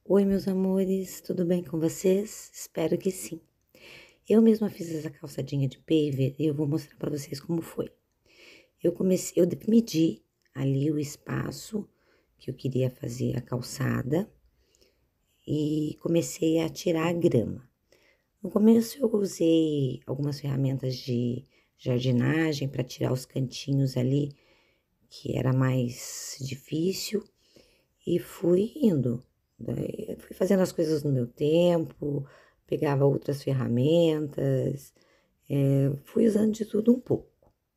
Oi, meus amores, tudo bem com vocês? Espero que sim. Eu mesma fiz essa calçadinha de paver e eu vou mostrar para vocês como foi. Eu medi ali o espaço que eu queria fazer a calçada e comecei a tirar a grama. No começo eu usei algumas ferramentas de jardinagem para tirar os cantinhos ali, que era mais difícil, e fui indo. Daí, fui fazendo as coisas no meu tempo, pegava outras ferramentas, fui usando de tudo um pouco.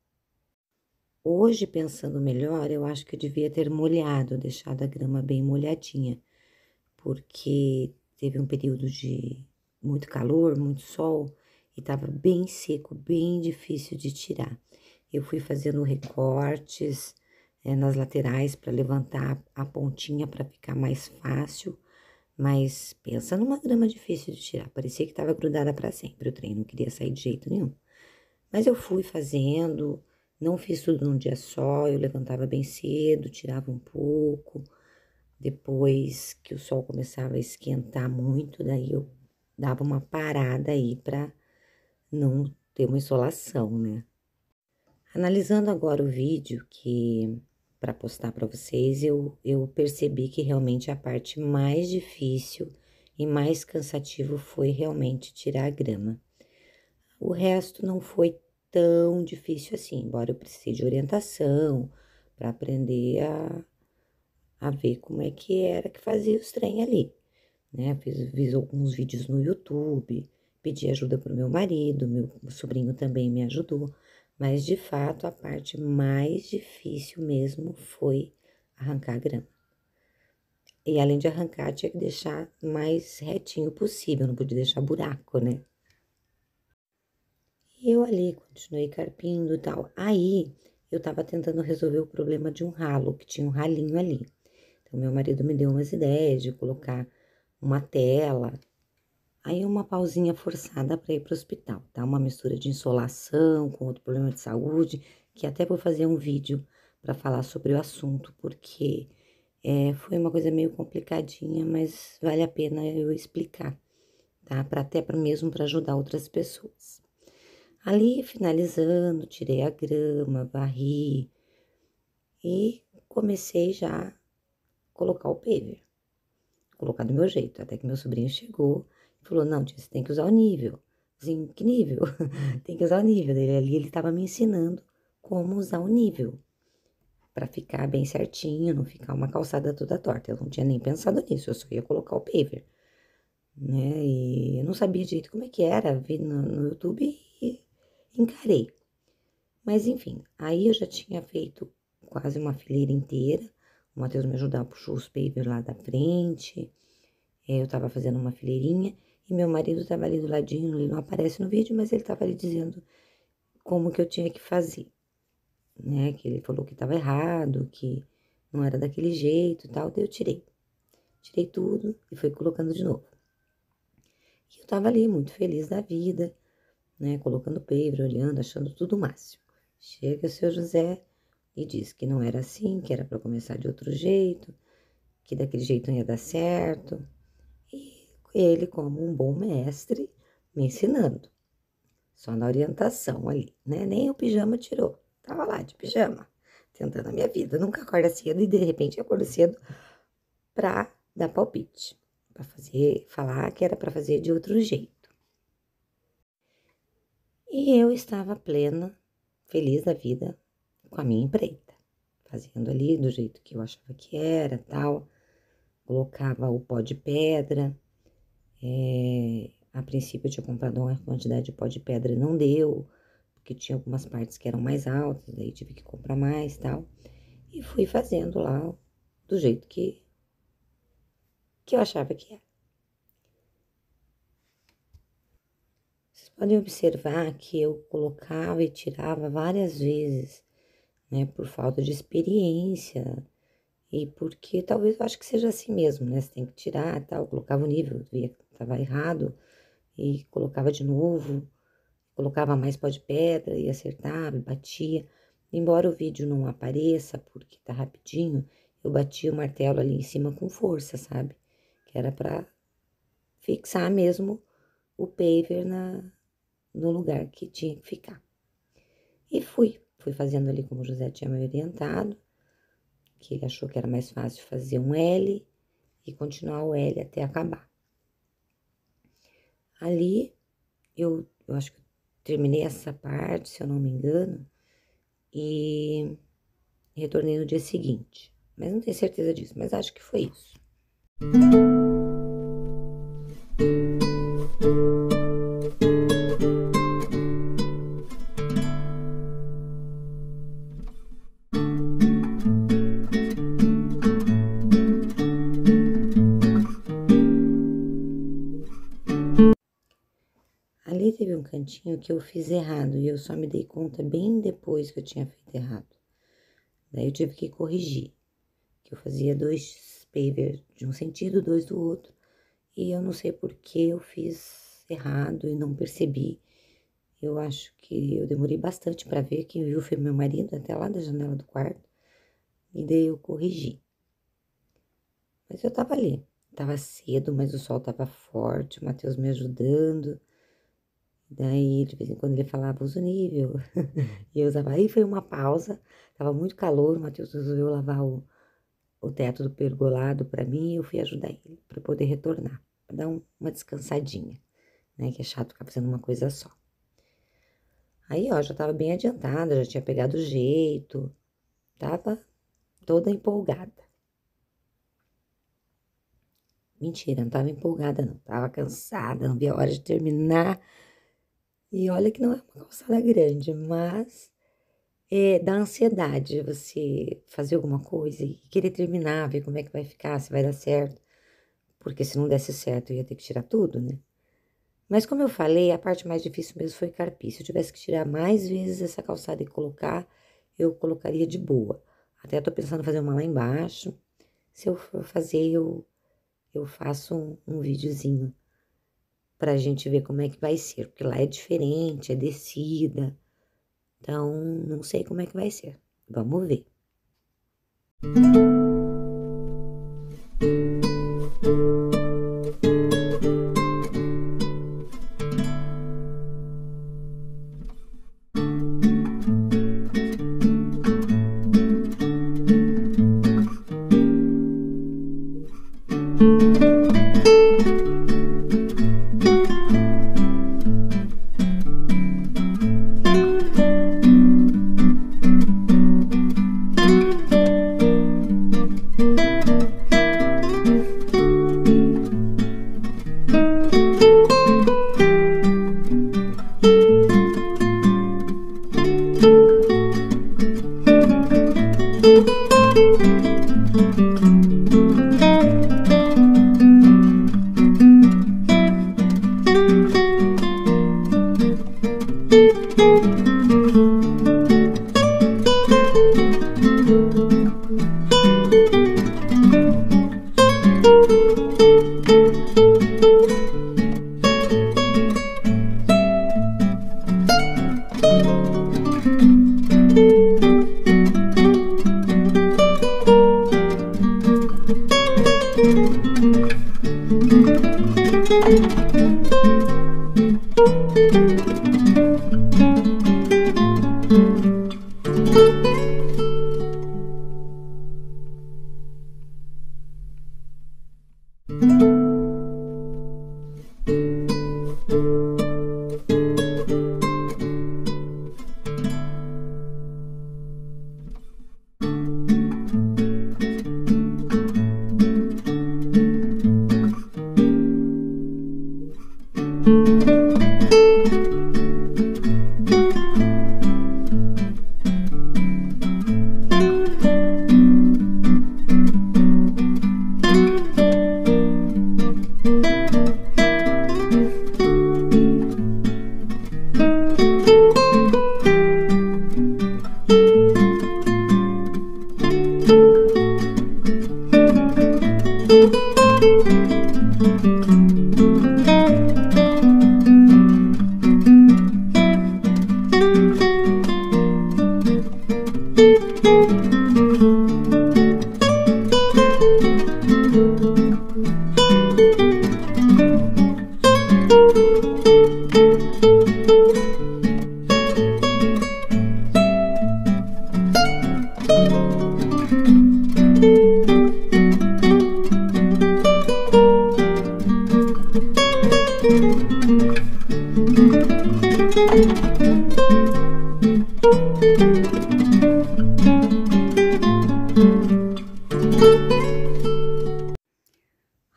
Hoje, pensando melhor, eu acho que eu devia ter molhado, deixado a grama bem molhadinha, porque teve um período de muito calor, muito sol, e estava bem seco, bem difícil de tirar. Eu fui fazendo recortes, nas laterais para levantar a pontinha para ficar mais fácil. Mas pensa numa grama difícil de tirar. Parecia que estava grudada para sempre o trem, não queria sair de jeito nenhum. Mas eu fui fazendo, não fiz tudo num dia só, eu levantava bem cedo, tirava um pouco. Depois que o sol começava a esquentar muito, daí eu dava uma parada aí para não ter uma insolação, né? Analisando agora o vídeo que para postar para vocês, eu percebi que realmente a parte mais difícil e mais cansativo foi realmente tirar a grama. O resto não foi tão difícil assim, embora eu precise de orientação para aprender a ver como é que era que fazia os trem ali, né? Fiz alguns vídeos no YouTube, pedi ajuda pro meu marido, meu sobrinho também me ajudou, mas de fato a parte mais difícil mesmo foi arrancar a grama. E além de arrancar, tinha que deixar mais retinho possível, não podia deixar buraco, né? E eu ali continuei carpindo e tal. Aí eu tava tentando resolver o problema de um ralo, que tinha um ralinho ali. Então meu marido me deu umas ideias de colocar uma tela. Aí uma pausinha forçada para ir para o hospital, tá? Uma mistura de insolação com outro problema de saúde, que até vou fazer um vídeo para falar sobre o assunto, porque foi uma coisa meio complicadinha, mas vale a pena eu explicar, tá? Até mesmo para ajudar outras pessoas. Ali, finalizando, tirei a grama, varri e comecei já a colocar o paver. Colocar do meu jeito, até que meu sobrinho chegou e falou, não, tia, você tem que usar o nível. Assim, que nível? Tem que usar o nível. Ele estava me ensinando como usar o nível, para ficar bem certinho, não ficar uma calçada toda torta. Eu não tinha nem pensado nisso, eu só ia colocar o paver, né? E eu não sabia direito como é que era, vi no YouTube e encarei. Mas enfim, aí eu já tinha feito quase uma fileira inteira. O Matheus me ajudava, puxou os paver lá da frente. Eu tava fazendo uma fileirinha e meu marido tava ali do ladinho, ele não aparece no vídeo, mas ele tava ali dizendo como que eu tinha que fazer, né? Que ele falou que tava errado, que não era daquele jeito e tal, daí eu tirei. Tirei tudo e fui colocando de novo. E eu tava ali muito feliz da vida, né? Colocando paver, olhando, achando tudo o máximo. Chega o seu José e diz que não era assim, que era para começar de outro jeito, que daquele jeito não ia dar certo. E ele, como um bom mestre, me ensinando. Só na orientação ali, né? Nem o pijama tirou. Tava lá de pijama, tentando a minha vida. Nunca acorda cedo e de repente acordo cedo pra dar palpite. Pra falar que era pra fazer de outro jeito. E eu estava plena, feliz da vida, com a minha empreita. Fazendo ali do jeito que eu achava que era, tal. Colocava o pó de pedra. A princípio eu tinha comprado uma quantidade de pó de pedra e não deu, porque tinha algumas partes que eram mais altas, daí tive que comprar mais e tal. E fui fazendo lá do jeito que eu achava que era. Vocês podem observar que eu colocava e tirava várias vezes, né, por falta de experiência e porque talvez eu acho que seja assim mesmo, né, você tem que tirar e tal. Eu colocava o nível, via que estava errado e colocava de novo. Colocava mais pó de pedra e acertava e batia. Embora o vídeo não apareça, porque tá rapidinho, eu bati o martelo ali em cima com força, sabe? Que que era para fixar mesmo o paver no lugar que tinha que ficar. E fui fazendo ali como o José tinha me orientado, que ele achou que era mais fácil fazer um L e continuar o L até acabar. Ali, eu acho que eu terminei essa parte, se eu não me engano, e retornei no dia seguinte. Mas não tenho certeza disso, mas acho que foi isso. Ali teve um cantinho que eu fiz errado e eu só me dei conta bem depois que eu tinha feito errado. Daí eu tive que corrigir, que eu fazia 2 paver de um sentido, 2 do outro, e eu não sei por que eu fiz errado e não percebi. Eu acho que eu demorei bastante para ver, quem viu foi meu marido, até lá da janela do quarto, e daí eu corrigi. Mas eu tava ali, tava cedo, mas o sol tava forte, o Matheus me ajudando. Daí, de vez em quando, ele falava, usa o nível. E eu usava. Aí foi uma pausa, tava muito calor, o Matheus resolveu lavar o teto do pergolado pra mim e eu fui ajudar ele, pra poder retornar, pra dar uma descansadinha, né? Que é chato ficar fazendo uma coisa só. Aí, ó, já tava bem adiantada, já tinha pegado o jeito, tava toda empolgada. Mentira, não tava empolgada, não. Tava cansada, não via a hora de terminar. E olha que não é uma calçada grande, mas dá ansiedade você fazer alguma coisa e querer terminar, ver como é que vai ficar, se vai dar certo. Porque se não desse certo, eu ia ter que tirar tudo, né? Mas como eu falei, a parte mais difícil mesmo foi carpir. Se eu tivesse que tirar mais vezes essa calçada e colocar, eu colocaria de boa. Até tô pensando em fazer uma lá embaixo. Se eu for fazer, eu faço um videozinho pra gente ver como é que vai ser, porque lá é diferente, é descida, então não sei como é que vai ser. Vamos ver.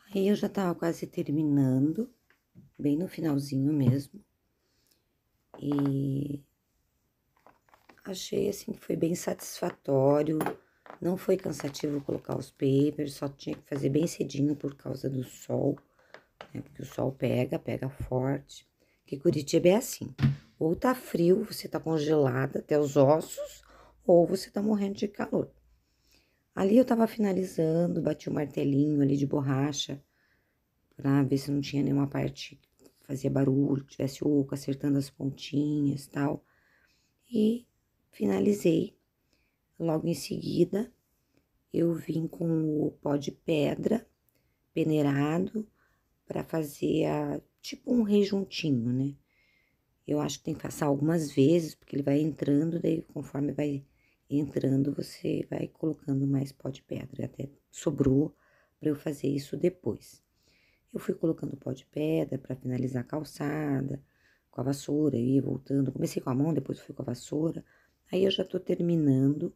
Aí eu já tava quase terminando, bem no finalzinho mesmo. E achei assim que foi bem satisfatório. Não foi cansativo colocar os papers, só tinha que fazer bem cedinho por causa do sol, né? Porque o sol pega forte. Que Curitiba é assim, ou tá frio, você tá congelada até os ossos, ou você tá morrendo de calor. Ali eu tava finalizando, bati o martelinho ali de borracha, pra ver se não tinha nenhuma parte que fazia barulho, que tivesse oco, acertando as pontinhas e tal. E finalizei. Logo em seguida, eu vim com o pó de pedra peneirado para fazer tipo um rejuntinho, né? Eu acho que tem que passar algumas vezes, porque ele vai entrando, daí conforme vai entrando, você vai colocando mais pó de pedra. Até sobrou para eu fazer isso depois. Eu fui colocando pó de pedra para finalizar a calçada, com a vassoura, ia voltando. Comecei com a mão, depois fui com a vassoura. Aí eu já tô terminando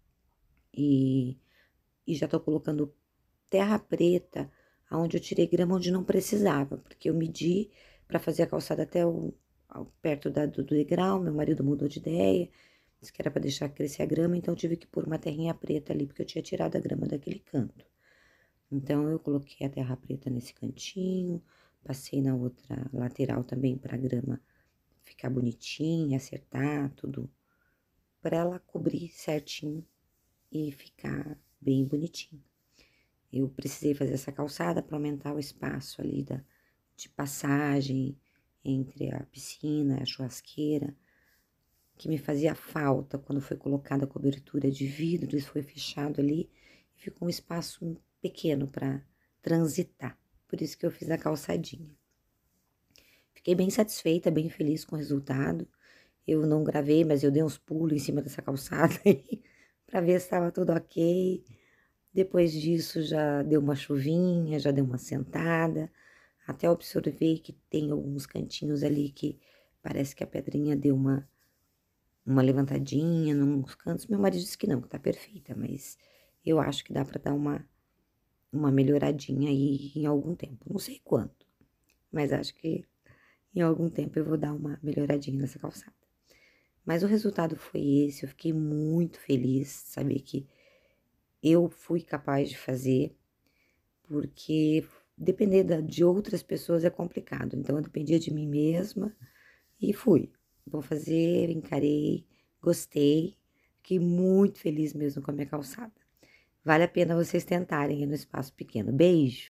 e já tô colocando terra preta, aonde eu tirei grama onde não precisava, porque eu medi para fazer a calçada até perto do degrau, meu marido mudou de ideia, disse que era para deixar crescer a grama, então eu tive que pôr uma terrinha preta ali, porque eu tinha tirado a grama daquele canto. Então eu coloquei a terra preta nesse cantinho, passei na outra lateral também para a grama ficar bonitinha, acertar tudo, para ela cobrir certinho e ficar bem bonitinho. Eu precisei fazer essa calçada para aumentar o espaço ali de passagem entre a piscina e a churrasqueira, que me fazia falta quando foi colocada a cobertura de vidro, isso foi fechado ali e ficou um espaço pequeno para transitar. Por isso que eu fiz a calçadinha. Fiquei bem satisfeita, bem feliz com o resultado. Eu não gravei, mas eu dei uns pulos em cima dessa calçada aí para ver se estava tudo ok. Depois disso já deu uma chuvinha, já deu uma sentada. Até observei que tem alguns cantinhos ali que parece que a pedrinha deu uma levantadinha, nos cantos. Meu marido disse que não, que tá perfeita, mas eu acho que dá para dar uma melhoradinha aí em algum tempo. Não sei quanto, mas acho que em algum tempo eu vou dar uma melhoradinha nessa calçada. Mas o resultado foi esse, eu fiquei muito feliz de saber que eu fui capaz de fazer, porque depender de outras pessoas é complicado. Então, eu dependia de mim mesma e fui. Vou fazer, encarei, gostei, fiquei muito feliz mesmo com a minha calçada. Vale a pena vocês tentarem no espaço pequeno. Beijo!